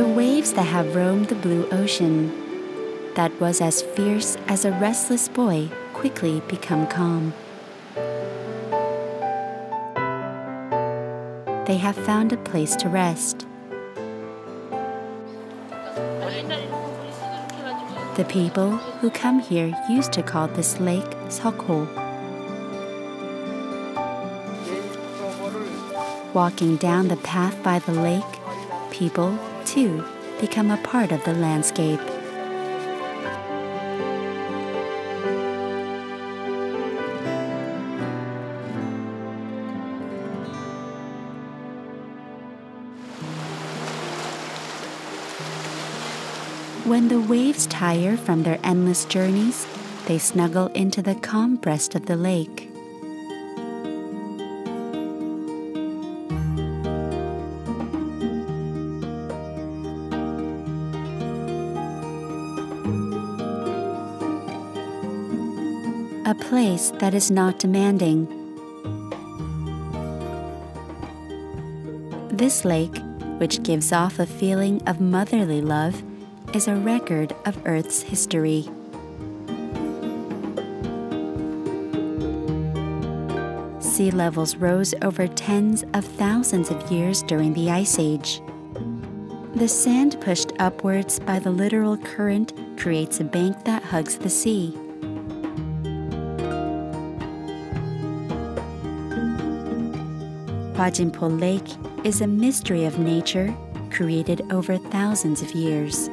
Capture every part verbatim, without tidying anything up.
The waves that have roamed the blue ocean, that was as fierce as a restless boy, quickly become calm. They have found a place to rest. The people who come here used to call this lake Seokho. Walking down the path by the lake, people, too, become a part of the landscape. When the waves tire from their endless journeys, they snuggle into the calm breast of the lake. A place that is not demanding. This lake, which gives off a feeling of motherly love, is a record of Earth's history. Sea levels rose over tens of thousands of years during the Ice Age. The sand pushed upwards by the literal current creates a bank that hugs the sea. Hwajinpo Lake is a mystery of nature created over thousands of years.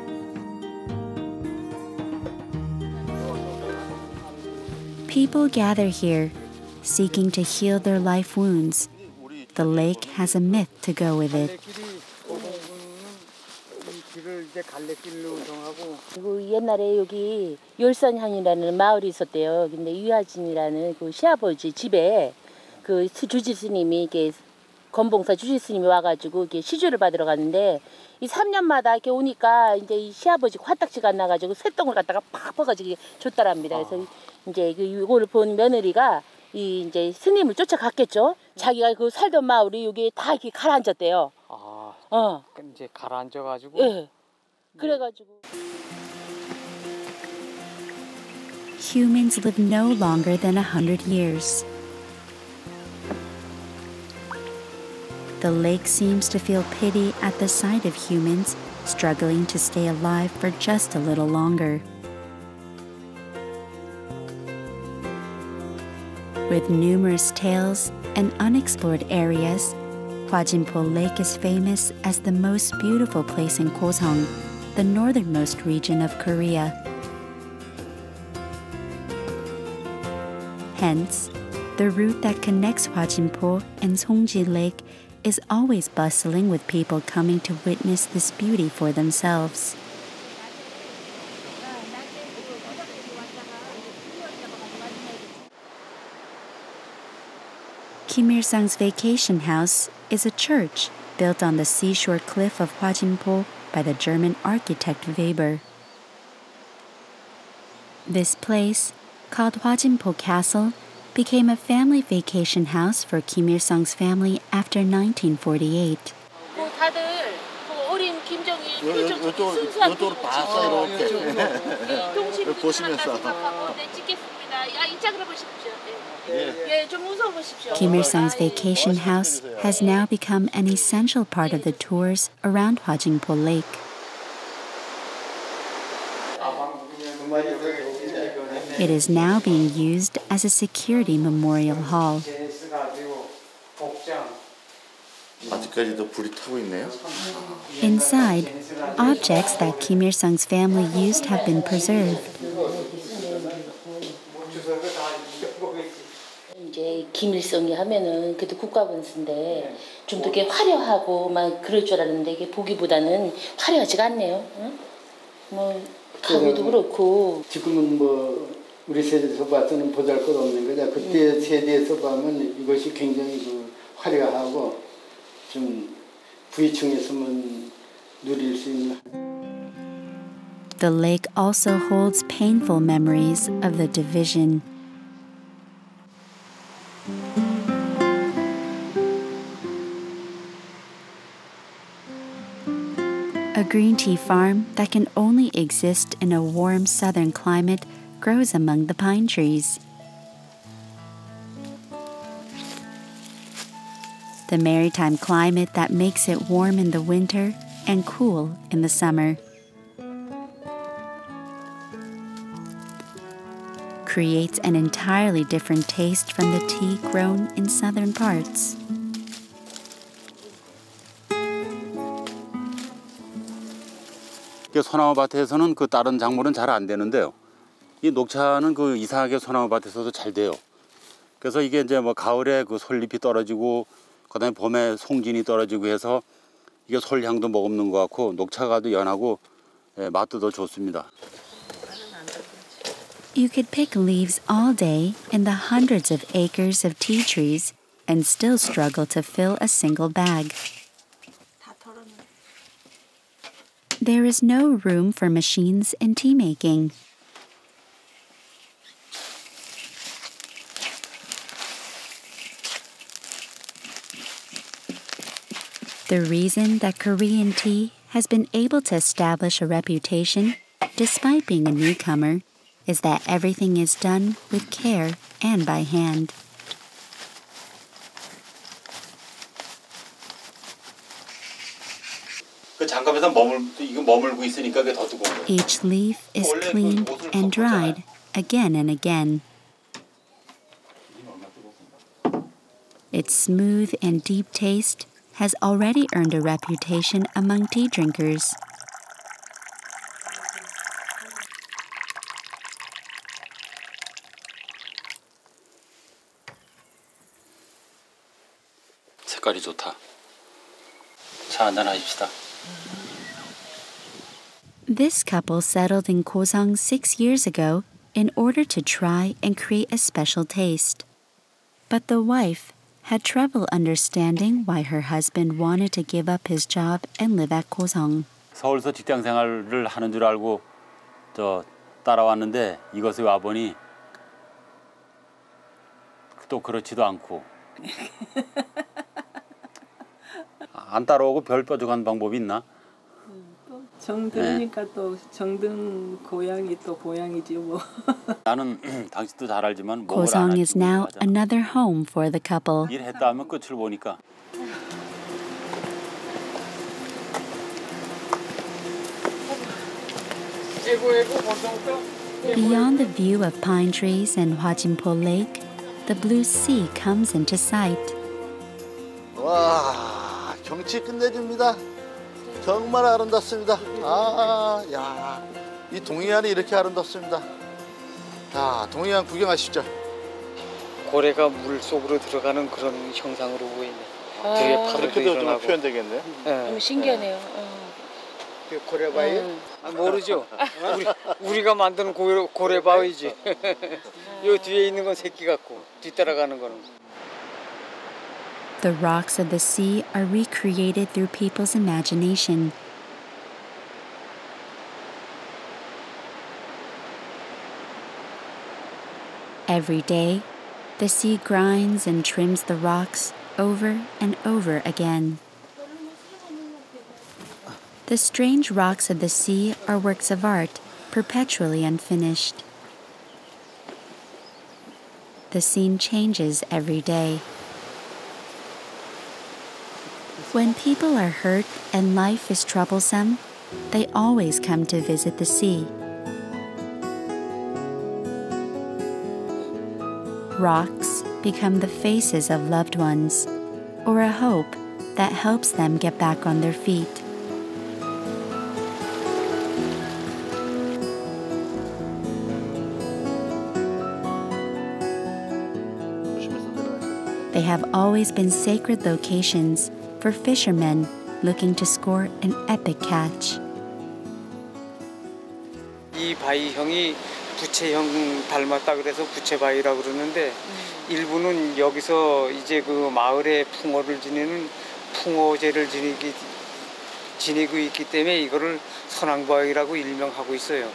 People gather here, seeking to heal their life wounds. The lake has a myth to go with it. 옛날에 여기 열산향이라는 마을이 있었대요. 근데 유하진이라는 그 시아버지 집에 그 주지 스님이 이게 건봉사 주지 스님이 와가지고 이렇게 시주를 받으러 갔는데 이 삼 년마다 이렇게 오니까 이제 이 시아버지 화딱지가 안 나가지고 쇳덩을 갖다가 팍 퍼가지고 줬다랍니다. 그래서 이제 이거를 본 며느리가 이 이제 스님을 쫓아갔겠죠. 자기가 그 살던 마을이 여기 다 이렇게 가라앉았대요. 아, 어. 이제 가라앉아가지고. 예. 그래가지고. Humans live no longer than a hundred years. The lake seems to feel pity at the sight of humans struggling to stay alive for just a little longer. With numerous tales and unexplored areas, Hwajinpo Lake is famous as the most beautiful place in Gosong, the northernmost region of Korea. Hence, the route that connects Hwajinpo and Songji Lake is always bustling with people coming to witness this beauty for themselves. Kim Il-sung's vacation house is a church built on the seashore cliff of Hwajinpo by the German architect Weber. This place, called Hwajinpo Castle, became a family vacation house for Kim Il-sung's family after nineteen forty-eight. 다들 어린 김정희 이쪽으로 봤어 이렇게 보시면서 찍겠습니다. 이 짝으로 보십시오. Kim Il-sung's vacation house has now become an essential part of the tours around Hwajinpo Lake. It is now being used as a security memorial hall. 아직까지도 불이 타고 있네요. Inside, objects that Kim Il-sung's family used have been preserved. 이제 김일성이 하면은 그래도 국가군수인데 좀 더 이렇게 화려하고 막 그럴 줄 알았는데 이게 보기보다는 화려하지가 않네요. 응? 뭐 가구도 그렇고. 지금은 뭐 우리 세대에서 봐서는 보잘것없는 거죠. 그때 세대에서 보면 이것이 굉장히 그 화려하고 좀 부유층에서만 누릴 수 있는. The lake also holds painful memories of the division. A A green tea farm that can only exist in a warm southern climate grows among the pine trees. The maritime climate that makes it warm in the winter and cool in the summer creates an entirely different taste from the tea grown in southern parts. 소나무 밭에서는 그 다른 작물은 잘 안 되는데요. 이 녹차는 그 이상하게 소나무 밭에서도 잘 돼요. 그래서 이게 이제 뭐 가을에 그 솔잎이 떨어지고 그다음에 봄에 송진이 떨어지고 해서 이게 솔향도 머금는 것 같고 녹차가도 연하고 예, 맛도 더 좋습니다. You could pick leaves all day in the hundreds of acres of tea trees and still struggle to fill a single bag. There is no room for machines in tea making. The reason that Korean tea has been able to establish a reputation, despite being a newcomer, is that everything is done with care and by hand. 그 장갑에서 머물 이거 머물고 있으니까 그게 더 뜨거운 거예요. Each leaf is cleaned and dried again and again. Its smooth and deep taste has already earned a reputation among tea drinkers. 색깔이 좋다. 차 한잔 하십시다. This couple settled in Gosong six years ago in order to try and create a special taste. But the wife had trouble understanding why her husband wanted to give up his job and live at Gosong. 서울서 직장 생활을 하는 줄 알고 저 따라왔는데 이것에 와 보니 또 그렇지도 않고 안 따라오고 별 뾰족한 방법이 있나? 정 들으니까 네. 또 정든 고향이 또 고향이지 뭐. 나는 당신도 잘 알지만 Gosong is now another home for the couple. 일했다 하면 끝을 보니까. Beyond the view of pine trees and Hwajinpo Lake, the blue sea comes into sight. 와, 경치 끝내줍니다. 정말 아름답습니다. 아, 야, 이 동해안이 이렇게 아름답습니다. 자, 동해안 구경하시죠. 고래가 물 속으로 들어가는 그런 형상으로 보이네. 아, 되게 파도도 그렇게도 좀 일어나고. 표현되겠네요. 네. 너무 신기하네요. 어. 그 고래바위? 음. 아, 모르죠. 우리, 우리가 만드는 고래, 고래바위지. 요 뒤에 있는 건 새끼 같고 뒤따라가는 거는. The rocks of the sea are recreated through people's imagination. Every day, the sea grinds and trims the rocks over and over again. The strange rocks of the sea are works of art, perpetually unfinished. The scene changes every day. When people are hurt and life is troublesome, they always come to visit the sea. Rocks become the faces of loved ones, or a hope that helps them get back on their feet. They have always been sacred locations for fishermen looking to score an epic catch. 이 바위형이 부채형 닮았다 그래서 부채바위라고 그러는데 음. 일부는 여기서 이제 그 마을에 풍어를 지내는 풍어제를 지내기, 지내고 있기 때문에 이거를 선앙바위라고 일명하고 있어요.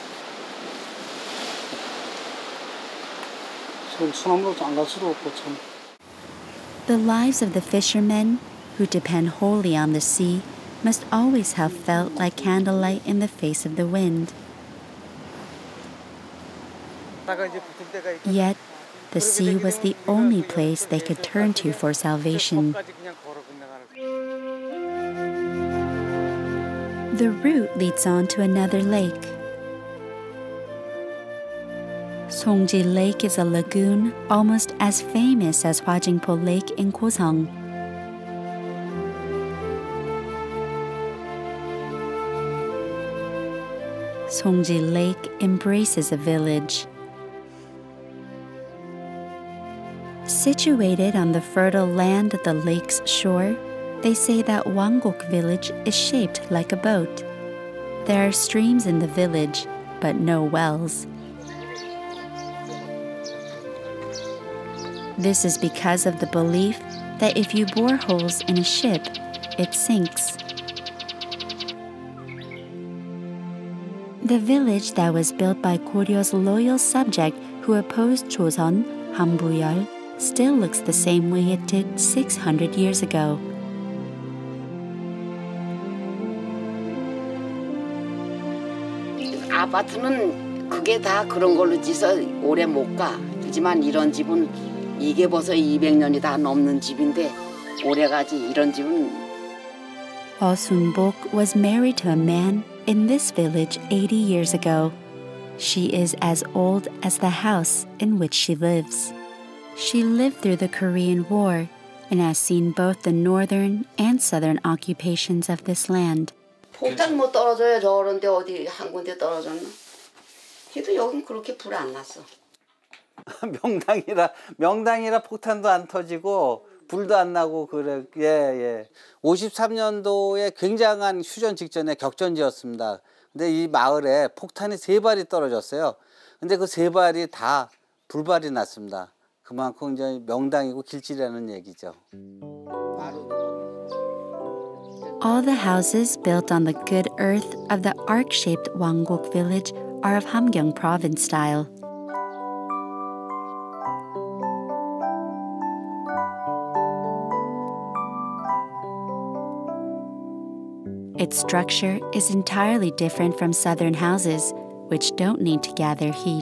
소나무도 안 갈 수도 없고 참. The lives of the fishermen, who depend wholly on the sea, must always have felt like candlelight in the face of the wind. Yet, the sea was the only place they could turn to for salvation. The route leads on to another lake. Songji Lake is a lagoon almost as famous as Hwajingpo Lake in Gosong. Songji Lake embraces a village. Situated on the fertile land at the lake's shore, they say that Wanggok village is shaped like a boat. There are streams in the village, but no wells. This is because of the belief that if you bore holes in a ship, it sinks. The village that was built by Koryo's loyal subject who opposed Joseon, Hambuyol, still looks the same way it did six hundred years ago. 아파트는 그게 다 그런 걸로 지서 오래 못 가. 하지만 이런 집은 이게 벌써 이백 년이 다 넘는 집인데 오래 가지 이런 집은. Oh Sun-bok was married to a man in this village eighty years ago. She is as old as the house in which she lives. She lived through the Korean War and has seen both the northern and southern occupations of this land. 폭탄 못 떨어져요. 저런데 어디 한 군데 떨어졌나? 그래도 여긴 그렇게 불 안 났어. 명당이라 명당이라 폭탄도 안 터지고 불도 안 나고 그래. 예, 예. 오십삼 년도에 굉장한 휴전 직전에 격전지였습니다. 근데 이 마을에 폭탄이 세 발이 떨어졌어요. 근데 그 세 발이 다 불발이 났습니다. 그만큼 이제 명당이고 길지라는 얘기죠. All the houses built on the good earth of the arc-shaped Wanggok village are of Hamgyong province style. Its structure is entirely different from southern houses, which don't need to gather heat.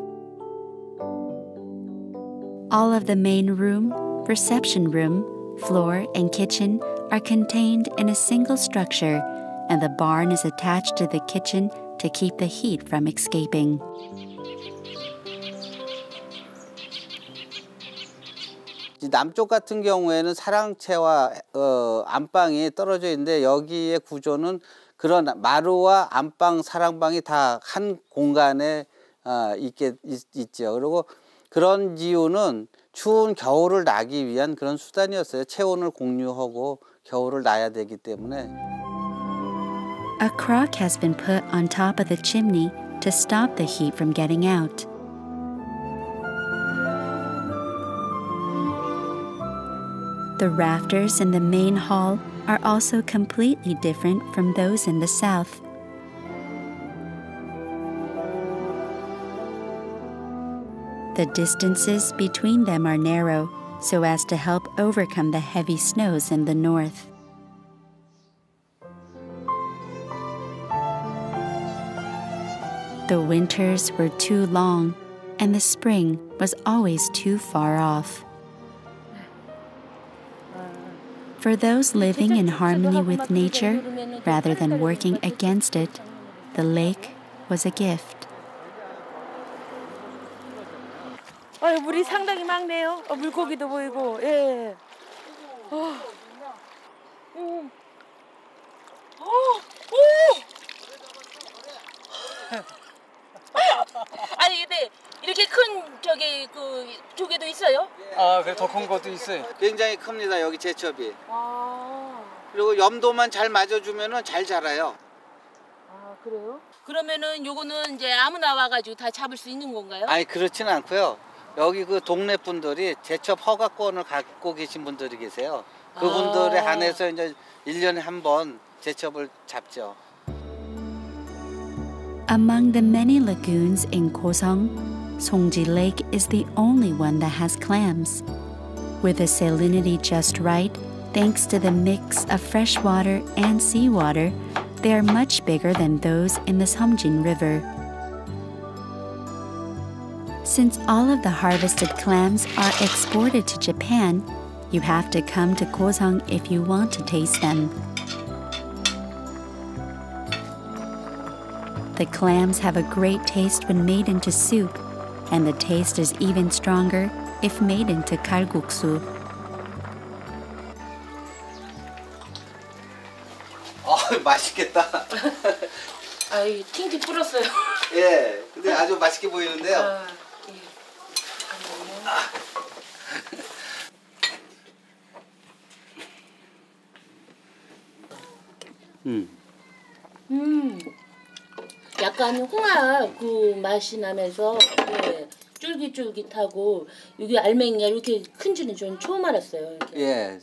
All of the main room, reception room, floor, and kitchen are contained in a single structure, and the barn is attached to the kitchen to keep the heat from escaping. 남쪽 같은 경우에는 사랑채와 어, 안방이 떨어져 있는데 여기의 구조는 그런 마루와 안방, 사랑방이 다 한 공간에 어, 있게 있, 있죠. 그리고 그런 이유는 추운 겨울을 나기 위한 그런 수단이었어요. 체온을 공유하고 겨울을 나야 되기 때문에. A crock has been put on top of the chimney to stop the heat from getting out. The rafters in the main hall are also completely different from those in the south. The distances between them are narrow, so as to help overcome the heavy snows in the north. The winters were too long, and the spring was always too far off. For those living in harmony with nature, rather than working against it, the lake was a gift. 아, 물이 상당히 맑네요. 어, 물고기도 보이고, 예. 어. 음. 어, 오! 아니 근데 이렇게 큰 저기 그 조개도 있어요? 아, 그래 더 큰 것도 있어요. 굉장히 큽니다. 여기 제첩이. 아. 그리고 염도만 잘 맞아주면은 잘 자라요. 아 그래요? 그러면은 요거는 이제 아무나 와가지고 다 잡을 수 있는 건가요? 아니 그렇지는 않고요. 여기 그 동네 분들이 제첩 허가권을 갖고 계신 분들이 계세요. 그분들에 아. 한해서 이제 일 년에 한 번 제첩을 잡죠. Among the many lagoons in Gosong, Songji Lake is the only one that has clams. With a salinity just right, Thanks to the mix of fresh water and seawater, they are much bigger than those in the Seomjin River. Since all of the harvested clams are exported to Japan, you have to come to Goseong if you want to taste them. The clams have a great taste when made into soup, and the taste is even stronger if made into kalguksu. 어, 맛있겠다. 아이 팅지 불었어요. 예, 근데 아주 맛있게 보이는데요. 아, 예. 음. 음, 약간 홍합 그 맛이 나면서 예, 쫄깃쫄깃하고 여기 알맹이가 이렇게 큰지는 좀 처음 알았어요. 이렇게. 예.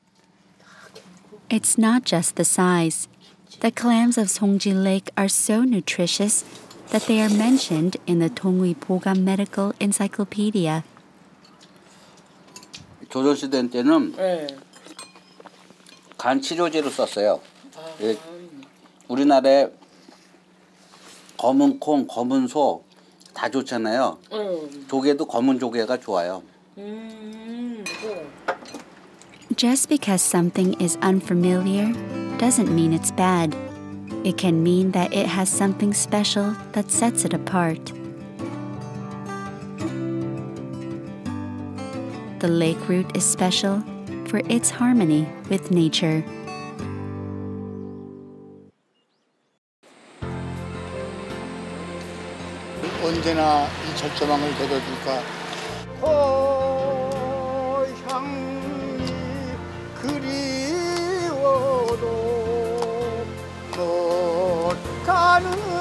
It's not just the size. The clams of Seongji Lake are so nutritious that they are mentioned in the Dongui Bogam Medical Encyclopedia. 조선시대 때는 네. 간 치료제로 썼어요. 아, 예, 우리나라에 검은 콩, 검은 소 다 좋잖아요. 음. 조개도 검은 조개가 좋아요. 음, 네. Just because something is unfamiliar doesn't mean it's bad. It can mean that it has something special that sets it apart. The lake root is special for its harmony with nature. 언제나 이 절조망을 걷어줄까. 고향이 그리워도 못 가는